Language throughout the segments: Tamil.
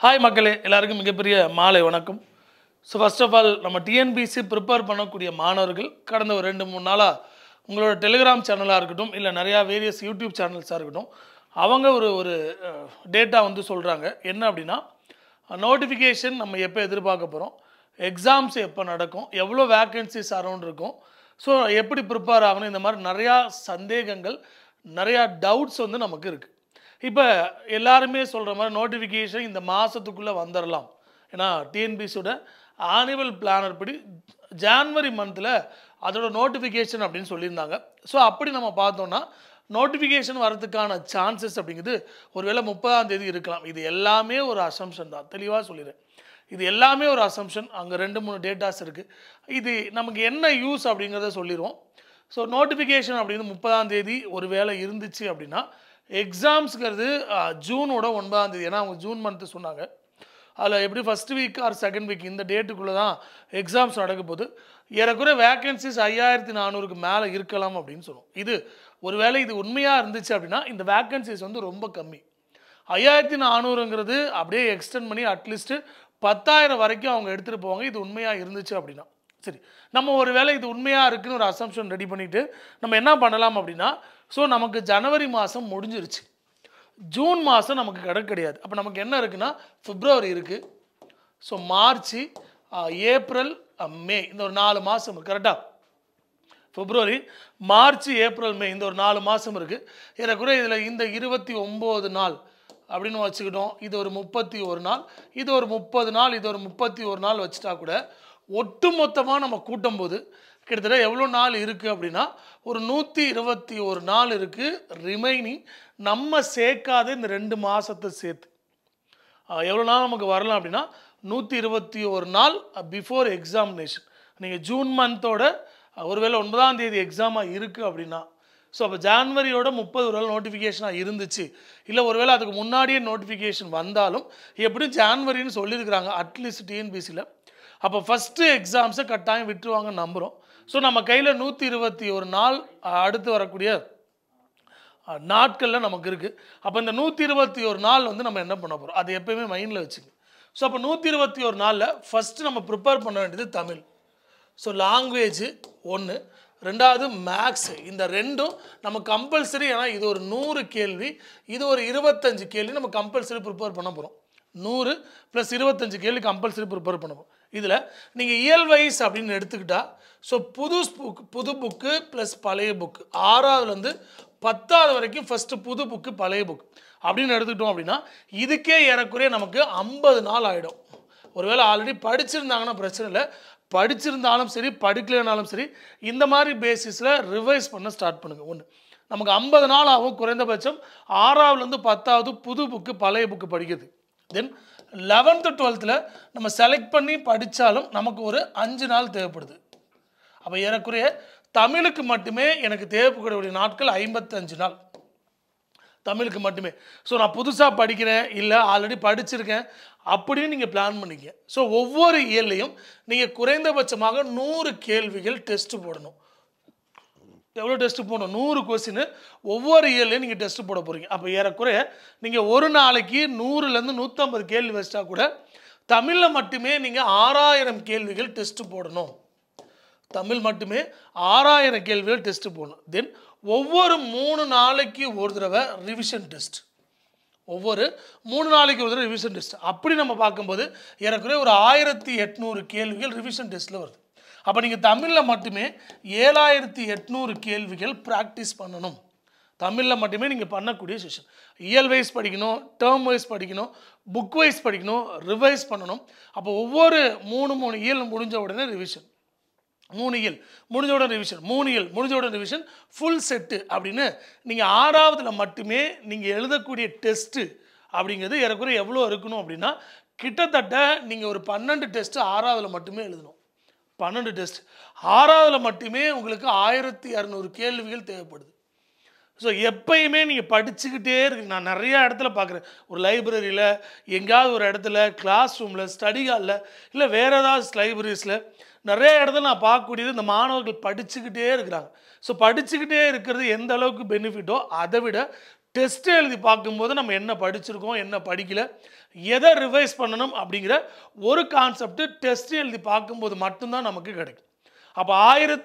ஹாய் மக்களே, எல்லாருக்கும் மிகப்பெரிய மாலை வணக்கம். ஸோ ஃபர்ஸ்ட் ஆஃப் ஆல், நம்ம டிஎன்பிசி ப்ரிப்பேர் பண்ணக்கூடிய மாணவர்கள் கடந்த ஒரு 2-3 நாளாக உங்களோட டெலிகிராம் சேனலாக இருக்கட்டும், இல்லை நிறையா வேரியஸ் யூடியூப் சேனல்ஸாக இருக்கட்டும், அவங்க ஒரு டேட்டா வந்து சொல்கிறாங்க. என்ன அப்படின்னா, நோட்டிஃபிகேஷன் நம்ம எப்போ எதிர்பார்க்க போகிறோம், எக்ஸாம்ஸ் எப்போ நடக்கும், எவ்வளோ வேக்கன்சிஸ் அரௌண்ட் இருக்கும், ஸோ எப்படி ப்ரிப்பேர் ஆகணும், இந்த மாதிரி நிறையா சந்தேகங்கள், நிறையா டவுட்ஸ் வந்து நமக்கு இருக்குது. இப்போ எல்லாருமே சொல்கிற மாதிரி நோட்டிஃபிகேஷன் இந்த மாதத்துக்குள்ளே வந்துடலாம். ஏன்னா டிஎன்பிசியோட ஆனுவல் பிளானர் படி ஜான்வரி மந்தில் அதோட நோட்டிஃபிகேஷன் அப்படின்னு சொல்லியிருந்தாங்க. ஸோ அப்படி நம்ம பார்த்தோன்னா நோட்டிஃபிகேஷன் வரதுக்கான சான்சஸ் அப்படிங்கிறது ஒருவேளை 30ஆம் தேதி இருக்கலாம். இது எல்லாமே ஒரு அசம்ஷன் தான், தெளிவாக சொல்லிடுறேன். இது எல்லாமே ஒரு அசம்ஷன். அங்கே 2-3 டேட்டாஸ் இருக்குது. இது நமக்கு என்ன யூஸ் அப்படிங்கிறத சொல்லிடுவோம். ஸோ நோட்டிஃபிகேஷன் அப்படிங்கிறது 30ஆம் தேதி ஒரு வேளை இருந்துச்சு அப்படின்னா, எக்ஸாம்ஸுங்கிறது ஜூனோட 9ஆம் தேதி. ஏன்னா அவங்க ஜூன் மந்த்து சொன்னாங்க. அதில் எப்படி first week or second week இந்த டேட்டுக்குள்ளே தான் எக்ஸாம்ஸ் நடக்க போகுது. ஏறக்குறைய வேக்கன்சிஸ் 5400க்கு மேலே இருக்கலாம் அப்படின்னு சொல்லுவோம். இது ஒருவேளை இது உண்மையாக இருந்துச்சு அப்படின்னா இந்த வேக்கன்சிஸ் வந்து ரொம்ப கம்மி. 5400ங்கிறது அப்படியே எக்ஸ்டெண்ட் பண்ணி அட்லீஸ்ட்டு 10,000 வரைக்கும் அவங்க எடுத்துகிட்டு போவாங்க, இது உண்மையாக இருந்துச்சு அப்படின்னா. சரி, நம்ம ஒரு வேளை இது உண்மையாக இருக்குன்னு ஒரு அசம்ஷன் ரெடி பண்ணிவிட்டு நம்ம என்ன பண்ணலாம் அப்படின்னா, ஸோ நமக்கு ஜனவரி மாதம் முடிஞ்சிருச்சு, ஜூன் மாதம் நமக்கு கிடையாது. அப்போ நமக்கு என்ன இருக்குன்னா, பிப்ரவரி இருக்குது, ஸோ மார்ச், ஏப்ரல், மே, இந்த ஒரு 4 மாதம் இருக்குது. கரெக்டாக பிப்ரவரி, மார்ச், ஏப்ரல், மே, இந்த ஒரு 4 மாதம் இருக்குது. ஏறக்குறைய இதில் இந்த 29 நாள் அப்படின்னு வச்சுக்கிட்டோம். இது ஒரு 31 நாள், இது ஒரு 30 நாள், இது ஒரு 31 நாள் வச்சுட்டா கூட ஒட்டு மொத்தமாக நம்ம கூட்டும் போது கிட்டத்தட்ட எவ்வளோ நாள் இருக்குது அப்படின்னா ஒரு 121 நாள் இருக்குது ரிமைனிங். நம்ம சேர்க்காத இந்த 2 மாதத்தை சேர்த்து எவ்வளோ நாள் நமக்கு வரலாம் அப்படின்னா 121 நாள் பிஃபோர் எக்ஸாமினேஷன். நீங்கள் ஜூன் மந்தோட ஒருவேளை 9ஆம் தேதி எக்ஸாமாக இருக்குது அப்படின்னா, ஸோ அப்போ ஜான்வரியோட 30 ஒரு வேளை நோட்டிஃபிகேஷனாக இருந்துச்சு, இல்லை ஒருவேளை அதுக்கு முன்னாடியே நோட்டிஃபிகேஷன் வந்தாலும் எப்படியும் ஜான்வரின்னு சொல்லியிருக்கிறாங்க அட்லீஸ்ட் டிஎன்பிசியில். அப்போ ஃபஸ்ட்டு எக்ஸாம்ஸை கட்டாயம் விட்டுருவாங்கன்னு நம்புகிறோம். ஸோ நம்ம கையில் 121 நாள் அடுத்து வரக்கூடிய நாட்களில் நமக்கு இருக்குது. அப்போ இந்த 121 நாள் வந்து நம்ம என்ன பண்ண போகிறோம், அது எப்போயுமே மைண்டில் வச்சுங்க. ஸோ அப்போ 121 நாளில் ஃபஸ்ட்டு நம்ம ப்ரிப்பேர் பண்ண வேண்டியது தமிழ். ஸோ லாங்குவேஜ் 1, 2வது மேக்ஸ். இந்த 2ம் நம்ம கம்பல்சரி. ஏன்னா இது ஒரு 100 கேள்வி, இது ஒரு 25 கேள்வி நம்ம கம்பல்சரி ப்ரிப்பேர் பண்ண போகிறோம். 100 + 25 கேள்வி கம்பல்சரி ப்ரிப்பேர் பண்ண போகிறோம். இதில் நீங்கள் இயல் வைஸ் அப்படின்னு எடுத்துக்கிட்டால், ஸோ புது புக்கு ப்ளஸ் பழைய புக்கு 6வதுலேருந்து 10வது வரைக்கும் ஃபஸ்ட்டு புது புக்கு பழைய புக் அப்படின்னு எடுத்துக்கிட்டோம் அப்படின்னா இதுக்கே ஏறக்குறைய நமக்கு 50 நாள் ஆகிடும். ஒருவேளை ஆல்ரெடி படிச்சிருந்தாங்கன்னா பிரச்சனை இல்லை, படிச்சிருந்தாலும் சரி படிக்கலைனாலும் சரி இந்த மாதிரி பேசிஸில் ரிவைஸ் பண்ண ஸ்டார்ட் பண்ணுங்கள். ஒன்று, நமக்கு 50 நாள் ஆகும் குறைந்தபட்சம் 6வதுலேருந்து 10வது புது புக்கு பழைய புக்கு படிக்கிறது. தென் 11th 12th நம்ம செலக்ட் பண்ணி படித்தாலும் நமக்கு ஒரு 5 நாள் தேவைப்படுது. அப்போ ஏறக்குறைய தமிழுக்கு மட்டுமே எனக்கு தேவைப்படக்கூடிய நாட்கள் 55 நாள் தமிழுக்கு மட்டுமே. ஸோ நான் புதுசாக படிக்கிறேன், இல்லை ஆல்ரெடி படிச்சிருக்கேன் அப்படின்னு நீங்கள் பிளான் பண்ணிக்க. ஸோ ஒவ்வொரு இயர்லையும் நீங்கள் குறைந்தபட்சமாக 100 கேள்விகள் டெஸ்ட்டு போடணும். எவ்வளோ டெஸ்ட்டு போடணும், 100 கொஸ்டின் ஒவ்வொரு இயர்லையும் நீங்கள் டெஸ்ட்டு போட போகிறீங்க. அப்போ ஏறக்குறைய நீங்கள் ஒரு நாளைக்கு 100லேருந்து 150 கேள்வி வச்சிட்டா கூட தமிழில் மட்டுமே நீங்கள் 6000 கேள்விகள் டெஸ்ட்டு போடணும். தமிழ் மட்டுமே 6000 கேள்விகள் டெஸ்ட்டு போடணும். தென் ஒவ்வொரு 3 நாளைக்கு ஒரு தடவை ரிவிஷன் டெஸ்ட், ஒவ்வொரு 3 நாளைக்கு ஒரு தடவை ரிவிஷன் டெஸ்ட். அப்படி நம்ம பார்க்கும்போது ஏறக்குறைய ஒரு 1800 கேள்விகள் ரிவிஷன் டெஸ்ட்டில் வருது. அப்போ நீங்கள் தமிழில் மட்டுமே 7800 கேள்விகள் ப்ராக்டிஸ் பண்ணணும். தமிழில் மட்டுமே நீங்கள் பண்ணக்கூடிய செஷன். இயல் வைஸ் படிக்கணும், டேர்ம் வைஸ் படிக்கணும், புக் வைஸ் படிக்கணும், ரிவைஸ் பண்ணணும். அப்போ ஒவ்வொரு 3 இயல் முடிஞ்ச உடனே ரிவிஷன், 3 இயல் முடிஞ்ச உடனே ரிவிஷன், 3 இயல் முடிஞ்ச உடனே ரிவிஷன், ஃபுல் செட்டு அப்படின்னு நீங்கள் 6வதுல மட்டுமே நீங்கள் எழுதக்கூடிய டெஸ்ட்டு அப்படிங்கிறது ஏறக்குறைய எவ்வளோ இருக்கணும் அப்படின்னா கிட்டத்தட்ட நீங்கள் ஒரு 12 டெஸ்ட்டு 6வதுல மட்டுமே எழுதணும். 12 டெஸ்ட் 6வதுல மட்டுமே உங்களுக்கு 1200 கேள்விகள் தேவைப்படுது. ஸோ எப்பயுமே நீங்கள் படிச்சுக்கிட்டே இருக்குங்க. நான் நிறையா இடத்துல பார்க்குறேன், ஒரு லைப்ரரியில், எங்கேயாவது ஒரு இடத்துல, கிளாஸ் ரூமில், ஸ்டடி ஹாலில், இல்லை வேறு ஏதாவது லைப்ரரிஸில் நிறைய இடத்துல நான் பார்க்கக்கூடியது இந்த மாணவர்கள் படிச்சுக்கிட்டே இருக்கிறாங்க. ஸோ படிச்சுக்கிட்டே இருக்கிறது எந்த அளவுக்கு பெனிஃபிட்டோ அதை விட டெஸ்ட் எழுதி பார்க்கும்போது நம்ம என்ன படிச்சிருக்கோம் என்ன படிக்கல எதை ரிவைஸ் பண்ணணும் அப்படிங்கிற ஒரு கான்செப்ட் டெஸ்ட் எழுதி பார்க்கும்போது மட்டும்தான் நமக்கு கிடைக்கும். அப்போ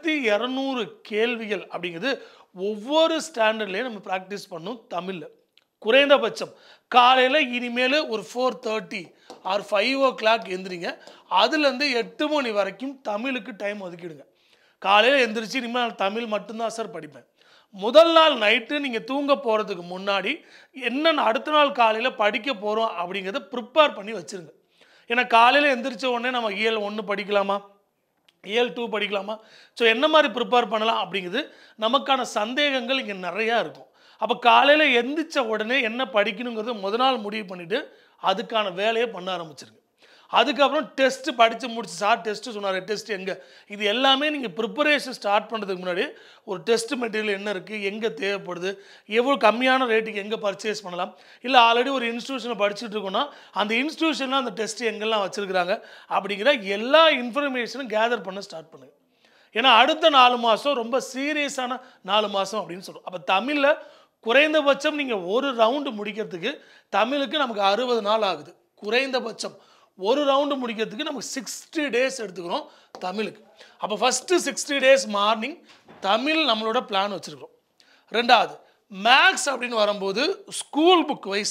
1200 கேள்விகள் அப்படிங்கிறது ஒவ்வொரு ஸ்டாண்டர்ட்லேயும் நம்ம ப்ராக்டிஸ் பண்ணணும். தமிழில் குறைந்தபட்சம் காலையில் இனிமேல் ஒரு 4:30 ஆர் 5 o'clock எந்திரிங்க. அதுலேருந்து 8 மணி வரைக்கும் தமிழுக்கு டைம் ஒதுக்கிடுங்க. காலையில் எந்திரிச்சு இனிமேல் தமிழ் மட்டும்தான் சார் படிப்பேன். முதல் நாள் நைட்டு நீங்கள் தூங்க போகிறதுக்கு முன்னாடி என்னென்ன அடுத்த நாள் காலையில் படிக்க போகிறோம் அப்படிங்கிறத ப்ரிப்பேர் பண்ணி வச்சுருங்க. ஏன்னா காலையில் எந்திரிச்ச உடனே நம்ம இயல் 1 படிக்கலாமா, இயல் 2 படிக்கலாமா, ஸோ என்ன மாதிரி ப்ரிப்பேர் பண்ணலாம் அப்படிங்கிறது நமக்கான சந்தேகங்கள் இங்கே நிறையா இருக்கும். அப்போ காலையில் எந்திரிச்ச உடனே என்ன படிக்கணுங்கிறத முதல் நாள் முடிவு பண்ணிவிட்டு அதுக்கான வேலையை பண்ண ஆரம்பிச்சிருங்க. அதுக்கப்புறம் டெஸ்ட்டு படித்து முடிச்சு சார் டெஸ்ட்டு சொன்னார், டெஸ்ட் எங்கே, இது எல்லாமே நீங்கள் ப்ரிப்பரேஷன் ஸ்டார்ட் பண்ணுறதுக்கு முன்னாடி ஒரு டெஸ்ட் மெட்டீரியல் என்ன இருக்குது, எங்கே தேவைப்படுது, எவ்வளோ கம்மியான ரேட்டுக்கு எங்கே பர்ச்சேஸ் பண்ணலாம், இல்லை ஆல்ரெடி ஒரு இன்ஸ்டியூஷனில் படிச்சுட்டு இருக்கோன்னா அந்த இன்ஸ்டியூஷனில் அந்த டெஸ்ட்டு எங்கெல்லாம் வச்சுருக்கிறாங்க அப்படிங்கிற எல்லா இன்ஃபர்மேஷனும் கேதர் பண்ண ஸ்டார்ட் பண்ணுங்க. ஏன்னா அடுத்த 4 மாதம் ரொம்ப சீரியஸான 4 மாதம் அப்படின்னு சொல்கிறோம். அப்போ தமிழில் குறைந்தபட்சம் நீங்கள் ஒரு ரவுண்டு முடிக்கிறதுக்கு தமிழுக்கு நமக்கு 60 நாள் ஆகுது. குறைந்தபட்சம் ஒரு ரவுண்டு முடிக்கிறதுக்கு நமக்கு 60 டேஸ் எடுத்துக்கிறோம் தமிழுக்கு. அப்போ ஃபஸ்ட்டு 60 டேஸ் மார்னிங் தமிழ் நம்மளோட பிளான் வச்சுருக்கிறோம். ரெண்டாவது மேக்ஸ் அப்படின்னு வரும்போது ஸ்கூல் புக் வைஸ்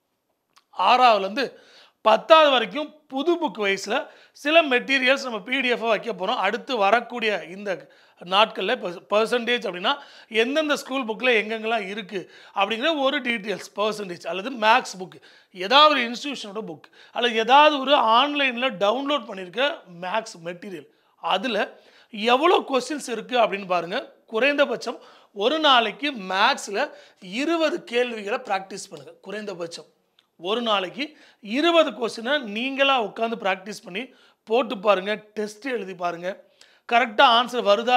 6ஆவதுலேருந்து 10ஆவது வரைக்கும் புது புக் வைஸில் சில மெட்டீரியல்ஸ் நம்ம பிடிஎஃபாக வைக்க போகிறோம். அடுத்து வரக்கூடிய இந்த நாட்களில் பர்சன்டேஜ் அப்படின்னா எந்தெந்த ஸ்கூல் புக்கில் எங்கெங்கெல்லாம் இருக்குது அப்படிங்கிற ஒரு டீட்டெயில்ஸ் பர்சன்டேஜ் அல்லது மேக்ஸ் புக்கு ஏதாவது ஒரு இன்ஸ்டியூஷனோட புக் அல்லது ஏதாவது ஒரு ஆன்லைனில் டவுன்லோட் பண்ணியிருக்க மேக்ஸ் மெட்டீரியல் அதில் எவ்வளோ கொஸ்டின்ஸ் இருக்குது அப்படின்னு பாருங்கள். குறைந்தபட்சம் ஒரு நாளைக்கு மேக்ஸில் 20 கேள்விகளை ப்ராக்டிஸ் பண்ணுங்கள். குறைந்தபட்சம் ஒரு நாளைக்கு 20 கொஸ்டினை நீங்களாக உட்காந்து ப்ராக்டிஸ் பண்ணி போட்டு பாருங்கள். டெஸ்ட் எழுதி பாருங்கள். கரெக்டாக ஆன்சர் வருதா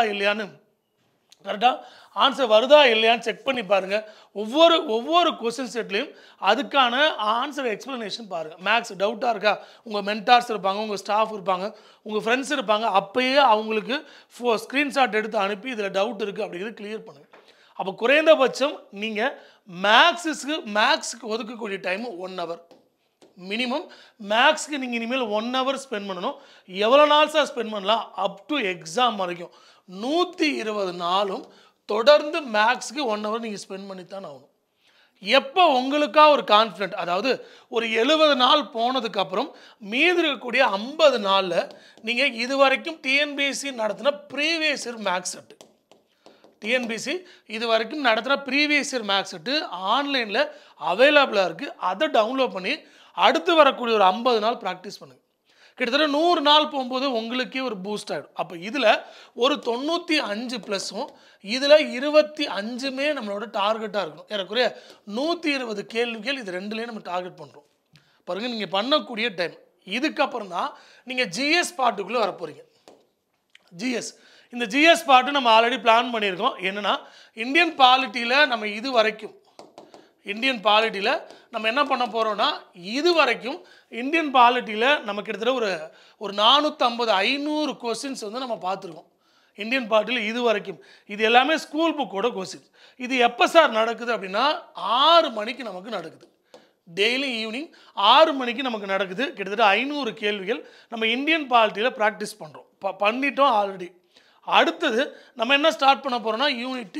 இல்லையான்னு செக் பண்ணி பாருங்கள். ஒவ்வொரு கொஸ்டின் செட்லேயும் அதுக்கான ஆன்சர் எக்ஸ்ப்ளனேஷன் பாருங்கள். மேக்ஸ் டவுட்டாக இருக்கா, உங்கள் மென்டார்ஸ் இருப்பாங்க, உங்கள் ஸ்டாஃப் இருப்பாங்க, உங்கள் ஃப்ரெண்ட்ஸ் இருப்பாங்க, அப்போயே அவங்களுக்கு ஸ்க்ரீன்ஷாட் எடுத்து அனுப்பி இதில் டவுட் இருக்குது அப்படிங்கிறது கிளியர் பண்ணுங்கள். அப்போ குறைந்தபட்சம் நீங்கள் மேக்ஸுக்கு ஒதுக்கக்கூடிய டைம் 1 hour மினிமம். மேக்ஸ்க்கு நீங்கள் இனிமேல் 1 hour ஸ்பெண்ட் பண்ணணும். எவ்வளோ நாள் சார் ஸ்பெண்ட் பண்ணலாம், அப் டு எக்ஸாம் வரைக்கும் 120 நாளும் தொடர்ந்து மேக்ஸ்க்கு 1 hour நீங்கள் ஸ்பெண்ட் பண்ணித்தான் ஆகணும். எப்போ உங்களுக்காக ஒரு கான்ஃபிடென்ட், அதாவது ஒரு 70 நாள் போனதுக்கப்புறம் மீதி இருக்கக்கூடிய 50 நாளில் நீங்கள் இது வரைக்கும் டிஎன்பிஎஸ்சி நடத்தின ப்ரீவியஸ் இயர் மேக்ஸ் செட்டு இது வரைக்கும் நடத்துகிற ப்ரீவியஸ் இயர் மேக்ஸ் செட்டு ஆன்லைனில் அவைலபிளாக இருக்குது. அதை டவுன்லோட் பண்ணி அடுத்து வரக்கூடிய ஒரு 50 நாள் ப்ராக்டிஸ் பண்ணுங்கள். கிட்டத்தட்ட 100 நாள் போகும்போது உங்களுக்கே ஒரு பூஸ்ட் ஆகிடும். அப்போ இதில் ஒரு 95+ம் இதில் 25மே நம்மளோட டார்கெட்டாக இருக்கணும். ஏறக்குறைய 120 கேள்விகள் இது ரெண்டுலேயும் நம்ம டார்கெட் பண்ணுறோம். பாருங்கள், நீங்கள் பண்ணக்கூடிய டைம். இதுக்கப்புறம் தான் நீங்கள் ஜிஎஸ் பார்ட்டுக்குள்ளே வரப்போகிறீங்க. இந்த ஜிஎஸ் பார்ட்டு நம்ம ஆல்ரெடி பிளான் பண்ணியிருக்கோம். என்னென்னா இந்தியன் பாலிட்டியில் நம்ம இது வரைக்கும் நம்ம என்ன பண்ண போகிறோம்னா இது வரைக்கும் இந்தியன் பாலிட்டியில் நம்ம கிட்டத்தட்ட ஒரு 450-500 கொஸ்டின்ஸ் வந்து நம்ம பார்த்துருக்கோம். இந்தியன் பாலிட்டியில் இது வரைக்கும் இது எல்லாமே ஸ்கூல் புக்கோட கொஸ்டின்ஸ். இது எப்போ சார் நடக்குது அப்படின்னா 6 மணிக்கு நமக்கு நடக்குது. டெய்லி ஈவினிங் 6 மணிக்கு நமக்கு நடக்குது. கிட்டத்தட்ட 500 கேள்விகள் நம்ம இந்தியன் பாலிட்டியில் ப்ராக்டிஸ் பண்ணுறோம். பண்ணிட்டோம் ஆல்ரெடி. அடுத்தது நம்ம என்ன ஸ்டார்ட் பண்ண போகிறோம்னா யூனிட்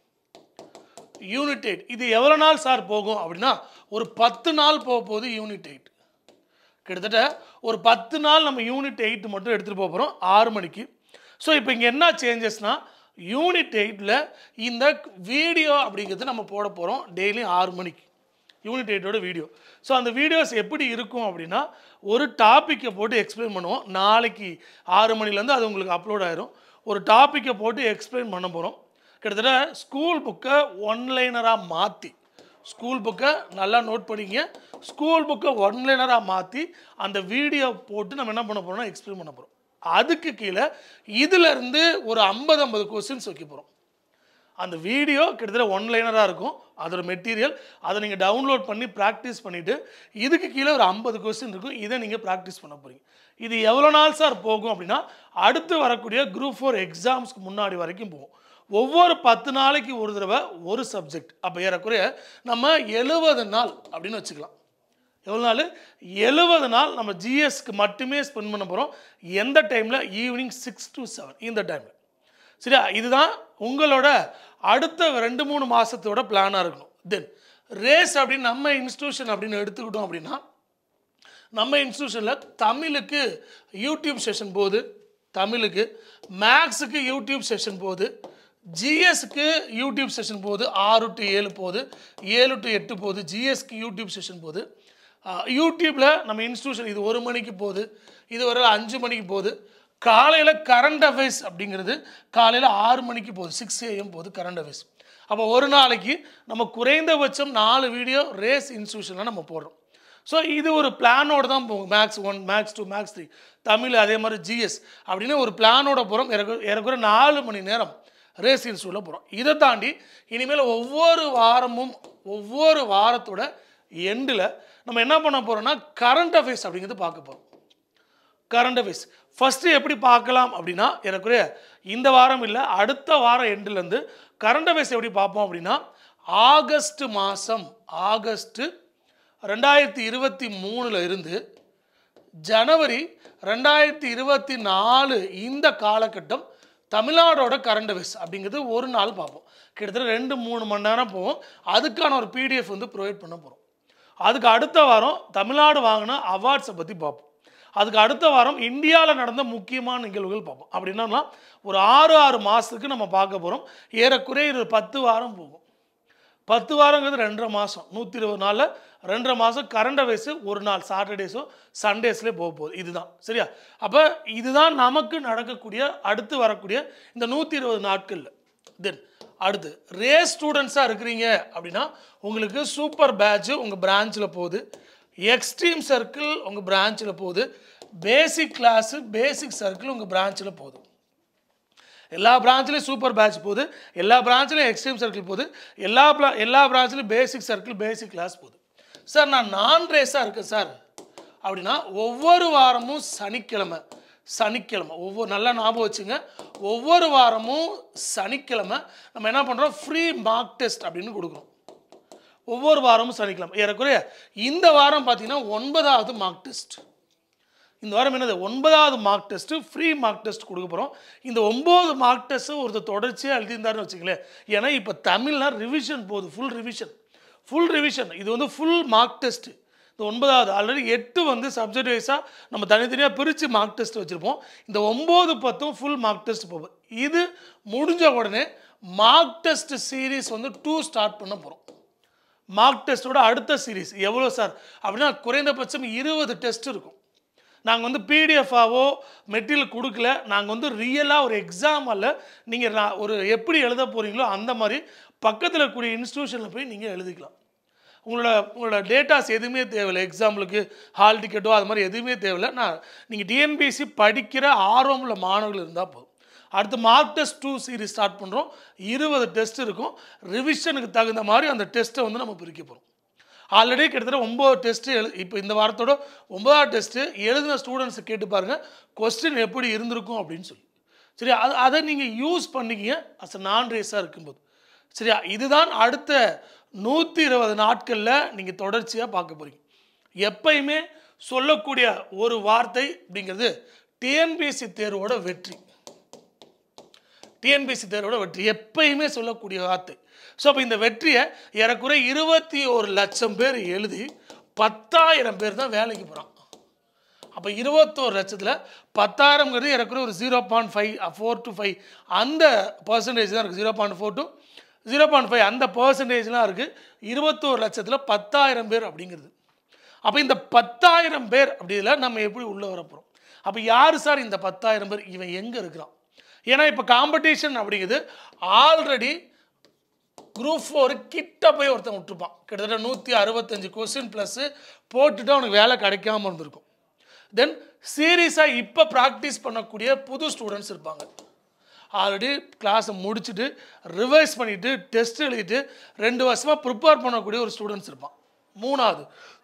8. இது எவ்வளோ நாள் சார் போகும் அப்படின்னா ஒரு 10 நாள் போக போகுது. யூனிட் 8 கிட்டத்தட்ட ஒரு 10 நாள் நம்ம யூனிட் 8 மட்டும் எடுத்துகிட்டு போக போகிறோம் 6 மணிக்கு. ஸோ இப்போ இங்கே என்ன சேஞ்சஸ்னால் யூனிட் 8ல் இந்த வீடியோ அப்படிங்கிறது நம்ம போட போகிறோம் டெய்லி 6 மணிக்கு யூனிட் 8ஓட வீடியோ. ஸோ அந்த வீடியோஸ் எப்படி இருக்கும் அப்படின்னா ஒரு டாப்பிக்கை போட்டு எக்ஸ்பிளைன் பண்ணுவோம். நாளைக்கு 6 மணிலேருந்து அது உங்களுக்கு அப்லோட் ஆயிரும். ஒரு டாப்பிக்கை போட்டு எக்ஸ்பிளைன் பண்ண போகிறோம். கிட்டத்தட்ட ஸ்கூல் புக்கை ஒன்லைனராக மாற்றி ஸ்கூல் புக்கை நல்லா நோட் பண்ணிங்க. ஸ்கூல் புக்கை ஒன்லைனராக மாற்றி அந்த வீடியோ போட்டு நம்ம என்ன பண்ண போகிறோம்னா எக்ஸ்பிளைன் பண்ண போகிறோம். அதுக்கு கீழே இதிலேருந்து ஒரு 50 கொஸ்டின்ஸ் வைக்க போகிறோம். அந்த வீடியோ கிட்டத்தட்ட ஒன்லைனராக இருக்கும். அதோட மெட்டீரியல் அதை நீங்கள் டவுன்லோட் பண்ணி ப்ராக்டிஸ் பண்ணிவிட்டு இதுக்கு கீழே ஒரு 50 கொஸ்டின் இருக்கும். இதை நீங்கள் ப்ராக்டிஸ் பண்ண போகிறீங்க. இது எவ்வளோ நாள் சார் போகும் அப்படின்னா அடுத்து வரக்கூடிய குரூப் 4 எக்ஸாம்ஸ்க்கு முன்னாடி வரைக்கும் போகும். ஒவ்வொரு 10 நாளைக்கு ஒரு தடவை ஒரு சப்ஜெக்ட். அப்போ ஏறக்குறைய நம்ம 70 நாள் அப்படின்னு வச்சுக்கலாம். எவ்வளோ நாள்? 70 நாள் நம்ம ஜிஎஸ்க்கு மட்டுமே ஸ்பெண்ட் பண்ண போகிறோம். எந்த டைமில்? ஈவினிங் 6 to 7 இந்த டைமில். சரியா? இதுதான் உங்களோட அடுத்த 2-3 மாதத்தோட பிளானாக இருக்கணும். தென் ரேஸ் அப்படின்னு நம்ம இன்ஸ்டியூஷன் அப்படின்னு எடுத்துக்கிட்டோம் அப்படின்னா, நம்ம இன்ஸ்டியூஷனில் தமிழுக்கு யூடியூப் செஷன் போகுது, தமிழுக்கு மேக்ஸுக்கு யூடியூப் செஷன் போகுது, ஜிஎஸ்க்கு யூடியூப் செஷன் போகுது, 6 to 7 போகுது, 7 to 8 போகுது, ஜிஎஸ்க்கு யூடியூப் செஷன் போகுது. யூடியூப்பில் நம்ம இன்ஸ்டியூஷன் இது 1 மணிக்கு போகுது, இது ஒரு 5 மணிக்கு போகுது. காலையில் கரண்ட் அஃபேர்ஸ் அப்படிங்கிறது காலையில் 6 மணிக்கு போகுது, 6 AM போகுது கரண்ட் அஃபேர்ஸ். அப்போ ஒரு நாளைக்கு நம்ம குறைந்தபட்சம் 4 வீடியோ ரேஸ் இன்ஸ்டியூஷனில் நம்ம போடுறோம். ஸோ இது ஒரு பிளானோடு தான் போகும். மேக்ஸ் 1, மேக்ஸ் 2, மேக்ஸ் 3, தமிழ் அதே மாதிரி ஜிஎஸ் அப்படின்னு ஒரு பிளானோட போகிறோம். ஏறக்குறை 4 மணி நேரம் ரேஸ் இன்ஸ்டியூட்டில் போகிறோம். இதை தாண்டி இனிமேல் ஒவ்வொரு வாரமும் ஒவ்வொரு வாரத்தோட எண்டில் நம்ம என்ன பண்ண போகிறோம்னா கரண்ட் அஃபேர்ஸ் அப்படிங்கிறது பார்க்க போகிறோம். கரண்ட் அஃபேர்ஸ் ஃபஸ்ட்டு எப்படி பார்க்கலாம் அப்படின்னா, ஏறக்குறைய இந்த வாரம் இல்லை அடுத்த வாரம் எண்டுலேருந்து கரண்ட் அஃபேர்ஸ் எப்படி பார்ப்போம் அப்படின்னா, ஆகஸ்ட் மாதம் ஆகஸ்ட் 2023 இருந்து ஜனவரி 2024 இந்த காலகட்டம் தமிழ்நாடோட கரண்ட் அஃபேர்ஸ் அப்படிங்கிறது ஒரு நாள் பார்ப்போம். கிட்டத்தட்ட 2-3 மணி நேரம் போவோம். அதுக்கான ஒரு பிடிஎஃப் வந்து ப்ரொவைட் பண்ண போகிறோம். அதுக்கு அடுத்த வாரம் தமிழ்நாடு வாங்கின அவார்ட்ஸை பற்றி பார்ப்போம். அதுக்கு அடுத்த வாரம் இந்தியாவில் நடந்த முக்கியமான நிகழ்வுகள் பார்ப்போம். அப்படின்னா ஒரு 6 மாதத்துக்கு நம்ம பார்க்க போகிறோம். ஏறக்குறைய 10 வாரம் போகும். 10 வாரங்கிறது 2.5 மாதம். 120 நாளில் 2.5 மாதம் கரண்ட் அஃபேர்ஸு ஒரு நாள் சாட்டர்டேஸோ சண்டேஸ்லேயே போக போகுது. இதுதான் சரியா? அப்போ இதுதான் நமக்கு நடக்கக்கூடிய அடுத்து வரக்கூடிய இந்த 120 நாட்களில். தென் அடுத்து ரேஸ் ஸ்டூடெண்ட்ஸாக இருக்கிறீங்க அப்படின்னா உங்களுக்கு சூப்பர் பேட்ச் உங்கள் பிரான்ச்சில் போகுது, எக்ஸ்ட்ரீம் சர்க்கிள் உங்கள் பிரான்ச்சில் போகுது, பேசிக் கிளாஸு பேசிக் சர்க்கிள் உங்கள் பிரான்ச்சில் போகுது. எல்லா பிரான்ச்லேயும் சூப்பர் பேட்ச் போகுது, எல்லா பிரான்ச்லேயும் எக்ஸ்ட்ரீம் சர்க்கிள் போகுது, எல்லா பிரான்ச்லேயும் பேசிக் சர்க்கிள் பேசிக் கிளாஸ் போகுது. சார் நான் நான் ரேஸாக இருக்கேன் சார் அப்படின்னா ஒவ்வொரு வாரமும் சனிக்கிழமை ஒவ்வொரு நல்லா ஞாபகம் வச்சுங்க, ஒவ்வொரு வாரமும் சனிக்கிழமை நம்ம என்ன பண்ணுறோம், ஃப்ரீ மார்க் டெஸ்ட் அப்படின்னு கொடுக்குறோம். ஒவ்வொரு வாரமும் சனிக்கிழமை. ஏறக்குறைய இந்த வாரம் பார்த்தீங்கன்னா 9வது மார்க் டெஸ்ட். இந்த வாரம் என்னது 9வது mock test, free mock test கொடுக்க போகிறோம். இந்த 9 மார்க் டெஸ்ட்டு ஒருத்தர் தொடர்ச்சியாக எழுதியிருந்தாருன்னு வச்சுங்களேன். ஏன்னா இப்போ தமிழ்னா ரிவிஷன் போகுது, ஃபுல் ரிவிஷன். இது வந்து ஃபுல் மார்க் டெஸ்ட்டு. இந்த 9வது ஆல்ரெடி 8 வந்து சப்ஜெக்ட் வைஸாக நம்ம தனித்தனியாக பிரித்து மார்க் டெஸ்ட் வச்சுருப்போம். இந்த 9, 10 ஃபுல் மார்க் டெஸ்ட் போகும். இது முடிஞ்ச உடனே மார்க் டெஸ்ட் சீரீஸ் வந்து 2 ஸ்டார்ட் பண்ண போகிறோம். மார்க் டெஸ்ட்டோட அடுத்த சீரீஸ் எவ்வளோ சார் அப்படின்னா குறைந்தபட்சம் 20 டெஸ்ட் இருக்கும். நாங்கள் வந்து பிடிஎஃபாவோ மெட்டீரியல் கொடுக்கல, நாங்கள் வந்து ரியலாக ஒரு எக்ஸாம் அல்ல, நீங்கள் ஒரு எப்படி எழுத போகிறீங்களோ அந்த மாதிரி பக்கத்தில் இருக்கக்கூடிய இன்ஸ்டியூஷனில் போய் நீங்கள் எழுதிக்கலாம். உங்களோட டேட்டாஸ் எதுவுமே தேவையில்லை. எக்ஸாம்பிளுக்கு ஹால் டிக்கெட்டோ அது மாதிரி எதுவுமே தேவையில்லை. நீங்கள் டிஎன்பிஎஸ்சி படிக்கிற ஆர்வமுள்ள மாணவர்கள் இருந்தால் போதும். அடுத்து மார்க் டெஸ்ட் 2 சீரீஸ் ஸ்டார்ட் பண்ணுறோம். 20 டெஸ்ட் இருக்கும். ரிவிஷனுக்கு தகுந்த மாதிரி அந்த டெஸ்ட்டை வந்து நம்ம பிரிக்க போகிறோம். ஆல்ரெடி கிட்டத்தட்ட 9 டெஸ்ட்டு இப்போ இந்த வாரத்தோட 9வது டெஸ்ட்டு எழுதின ஸ்டூடெண்ட்ஸை கேட்டு பாருங்கள் கொஸ்டின் எப்படி இருந்திருக்கும் அப்படின்னு சொல்லி. சரியா? அதை நீங்கள் யூஸ் பண்ணிக்கிங்க அஸ் நான் ரேஸாக இருக்கும்போது. சரியா? இதுதான் அடுத்த 120 நாட்களில் நீங்கள் தொடர்ச்சியாக பார்க்க போகிறீங்க. எப்பயுமே சொல்லக்கூடிய ஒரு வார்த்தை அப்படிங்கிறது டிஎன்பிஎஸ்சி தேர்வோட வெற்றி. டிஎன்பிஎஸ்சி தேர்வோட வெற்றி எப்பயுமே சொல்லக்கூடிய வார்த்தை. ஸோ அப்போ இந்த வெற்றியை ஏறக்குறை 21 லட்சம் பேர் எழுதி 10,000 பேர் தான் வேலைக்கு போகிறான். அப்போ 21 லட்சத்தில் 10,000ங்கிறது ஏறக்குறை ஒரு 0.4 to 5 அந்த பர்சன்டேஜ் தான் இருக்குது. 0.4 to 0.5 அந்த பர்சன்டேஜ்லாம் இருக்குது. 21 லட்சத்தில் 10,000 பேர் அப்படிங்கிறது. அப்போ இந்த 10,000 பேர் அப்படியில் நம்ம எப்படி உள்ளே வர போகிறோம்? அப்போ யார் சார் இந்த 10,000 பேர்? இவன் எங்கே இருக்கிறான்? ஏன்னா இப்போ காம்படிஷன் அப்படிங்கிறது ஆல்ரெடி குரூப் 4 கிட்ட போய் ஒருத்தன் விட்டுருப்பான். கிட்டத்தட்ட 165 கொஸ்டின் ப்ளஸ்ஸு போட்டுட்டு அவனுக்கு வேலை கிடைக்காம இருந்திருக்கும். தென் சீரியஸாக இப்போ ப்ராக்டிஸ் பண்ணக்கூடிய புது ஸ்டூடெண்ட்ஸ் இருப்பாங்க. ஆல்ரெடி கிளாஸை முடிச்சுட்டு ரிவைஸ் பண்ணிவிட்டு டெஸ்ட் எழுதிட்டு 2 வருஷமாக ப்ரிப்பேர் பண்ணக்கூடிய ஒரு ஸ்டூடெண்ட்ஸ் இருப்பான். 3வது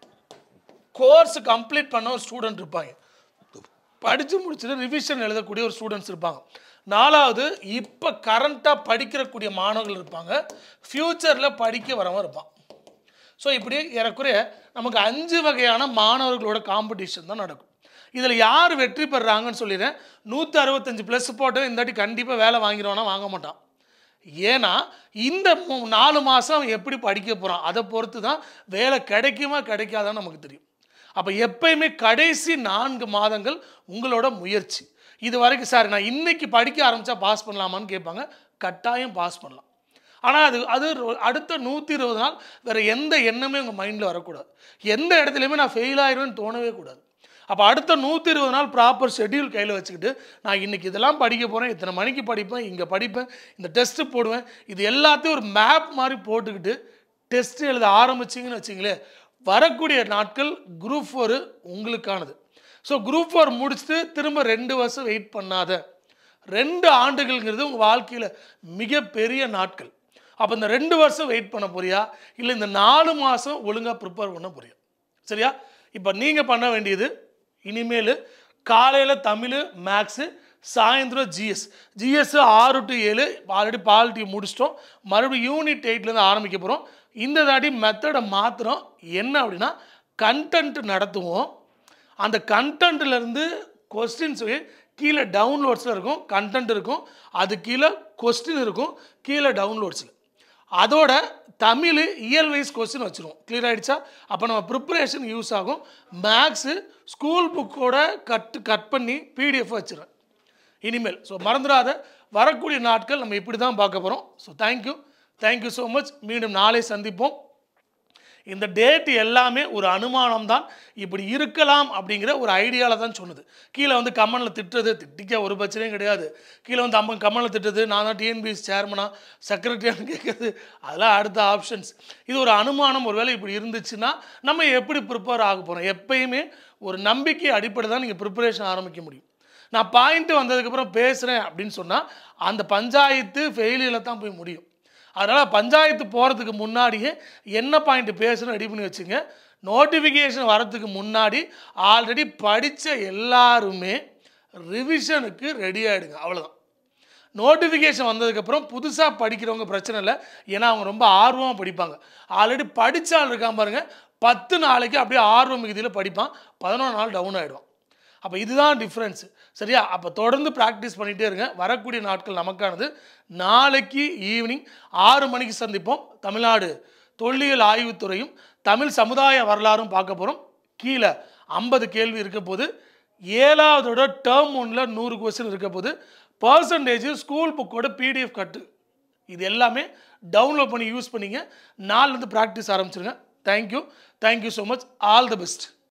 கோர்ஸ் கம்ப்ளீட் பண்ண ஒரு ஸ்டூடெண்ட் இருப்பாங்க. படித்து முடிச்சுட்டு ரிவிஷன் எழுதக்கூடிய ஒரு ஸ்டூடெண்ட்ஸ் இருப்பாங்க. நாலாவது இப்போ கரண்ட்டாக படிக்கிறக்கூடிய மாணவர்கள் இருப்பாங்க, ஃப்யூச்சரில் படிக்க வரவன் இருப்பான். ஸோ இப்படி ஏறக்குறைய நமக்கு 5 வகையான மாணவர்களோட காம்படிஷன் தான் நடக்கும். இதில் யார் வெற்றி பெறுறாங்கன்னு சொல்லிடுறேன். 165 ப்ளஸ் போட்டு இந்த வாட்டி கண்டிப்பாக வேலை வாங்கிடுவானா, வாங்க மாட்டான். ஏன்னா இந்த 4 மாதம் எப்படி படிக்க போகிறான் அதை பொறுத்து தான் வேலை கிடைக்குமா கிடைக்காதான்னு நமக்கு தெரியும். அப்போ எப்பயுமே கடைசி 4 மாதங்கள் உங்களோட முயற்சி. இது வரைக்கும் சார் நான் இன்றைக்கி படிக்க ஆரம்பித்தா பாஸ் பண்ணலாமான்னு கேட்பாங்க. கட்டாயம் பாஸ் பண்ணலாம். ஆனால் அது அடுத்த 120 நாள் வேறு எந்த எண்ணமே உங்கள் மைண்டில் வரக்கூடாது. எந்த இடத்துலையுமே நான் ஃபெயில் ஆயிடுவேன்னு தோணவே கூடாது. அப்போ அடுத்த 120 நாள் ப்ராப்பர் ஷெட்யூல் கையில் வச்சுக்கிட்டு நான் இன்றைக்கி இதெல்லாம் படிக்க போகிறேன், இத்தனை மணிக்கு படிப்பேன், இங்கே படிப்பேன், இந்த டெஸ்ட்டு போடுவேன், இது எல்லாத்தையும் ஒரு மேப் மாதிரி போட்டுக்கிட்டு டெஸ்ட்டு எழுத ஆரம்பிச்சிங்கன்னு வச்சிங்களேன், வரக்கூடிய நாட்கள் குரூப் 4 உங்களுக்கானது. ஸோ குரூப் 4 முடிச்சுட்டு திரும்ப 2 வருஷம் வெயிட் பண்ணாத. 2 ஆண்டுகள்ங்கிறது உங்கள் வாழ்க்கையில் மிகப்பெரிய நாட்கள். அப்போ இந்த 2 வருஷம் வெயிட் பண்ண போறியா, இல்லை இந்த 4 மாதம் ஒழுங்காக ப்ரிப்பேர் பண்ண போறியா? சரியா? இப்போ நீங்கள் பண்ண வேண்டியது இனிமேல் காலையில் தமிழ் மேக்ஸு, சாயந்தரம் ஜிஎஸ் 6 to 7 ஆல்ரெடி பாலிட்டி முடிச்சிட்டோம். மறுபடியும் யூனிட் 8லேருந்து ஆரம்பிக்க போகிறோம். இந்த தாட்டி மெத்தடை மாத்திரம் என்ன அப்படின்னா கண்டென்ட் நடத்துவோம். அந்த கண்டென்ட்லேருந்து கொஸ்டின்ஸ் கீழே டவுன்லோட்ஸில் இருக்கும், கண்டென்ட் இருக்கும், அது கீழே கொஸ்டின் இருக்கும், கீழே டவுன்லோட்ஸில். அதோட தமிழ் இயல் வைஸ் கொஸ்டின் வச்சுருவோம். கிளியர் ஆகிடுச்சா? அப்போ நம்ம ப்ரிப்பரேஷன் யூஸ் ஆகும். மேக்ஸு ஸ்கூல் புக்கோட கட் பண்ணி பிடிஎஃப் வச்சுருவேன் இனிமேல். ஸோ மறந்துடாத, வரக்கூடிய நாட்கள் நம்ம இப்படி தான் பார்க்க போகிறோம். So thank you so much. மீண்டும் நாளை சந்திப்போம். இந்த டேட் எல்லாமே ஒரு அனுமானம் தான், இப்படி இருக்கலாம் அப்படிங்கிற ஒரு ஐடியாவில் தான் சொன்னது. கீழே வந்து கமெண்டில் திட்டிக்க ஒரு பிரச்சனையும் கிடையாது. கீழே வந்து கமெண்டில் திட்டுறது, நான் தான் டிஎன்பிஎஸ் சேர்மனா செக்ரட்டரியானு கேட்குறது, அதெல்லாம் அடுத்த ஆப்ஷன்ஸ். இது ஒரு அனுமானம். ஒரு வேளை இப்படி இருந்துச்சுன்னா நம்ம எப்படி ப்ரிப்பேர் ஆக போகிறோம்? எப்பயுமே ஒரு நம்பிக்கை அடிப்படை தான் நீங்கள் ப்ரிப்பரேஷன் ஆரம்பிக்க முடியும். நான் பாயிண்ட்டு வந்ததுக்கப்புறம் பேசுகிறேன் அப்படின்னு சொன்னால் அந்த பஞ்சாயத்து ஃபெயிலியரில் தான் போய் முடியும். அதனால் பஞ்சாயத்து போகிறதுக்கு முன்னாடியே என்ன பாயிண்ட் பேசணும் ரெடி பண்ணி வச்சுங்க. நோட்டிஃபிகேஷன் வரத்துக்கு முன்னாடி ஆல்ரெடி படித்த எல்லாருமே ரிவிஷனுக்கு ரெடி ஆகிடுங்க. அவ்வளோதான். நோட்டிஃபிகேஷன் வந்ததுக்கப்புறம் புதுசாக படிக்கிறவங்க பிரச்சனை இல்லை, ஏன்னா அவங்க ரொம்ப ஆர்வமாக படிப்பாங்க. ஆல்ரெடி படித்தால் இருக்கான் பாருங்கள், 10 நாளைக்கு அப்படியே ஆர்வம் மிகுதியில் படிப்பான், 11 நாள் டவுன் ஆகிடுவான். அப்போ இதுதான் டிஃப்ரென்ஸு. சரியா? அப்போ தொடர்ந்து ப்ராக்டிஸ் பண்ணிகிட்டே இருங்க. வரக்கூடிய நாட்கள் நமக்கானது. நாளைக்கு ஈவினிங் 6 மணிக்கு சந்திப்போம். தமிழ்நாடு தொல்லியல் ஆய்வுத்துறையும் தமிழ் சமுதாய வரலாறும் பார்க்க போகிறோம். கீழே 50 கேள்வி இருக்க போது, 7வதோட டேர்ம் 1ல் 100 கொஸ்டின் இருக்க போது, பர்சன்டேஜ் ஸ்கூல் புக்கோட பிடிஎஃப் கட்டு, இது எல்லாமே டவுன்லோட் பண்ணி யூஸ் பண்ணிங்க. நாளிலேருந்து ப்ராக்டிஸ் ஆரம்பிச்சிருங்க. Thank you so much. All the best.